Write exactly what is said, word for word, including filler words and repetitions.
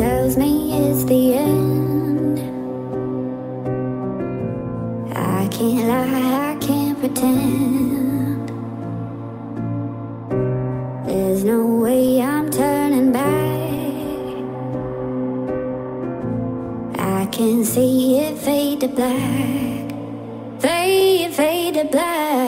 tells me it's the end. I can't lie, I can't pretend. There's no way I'm turning back. I can see it fade to black. Fade, fade to black.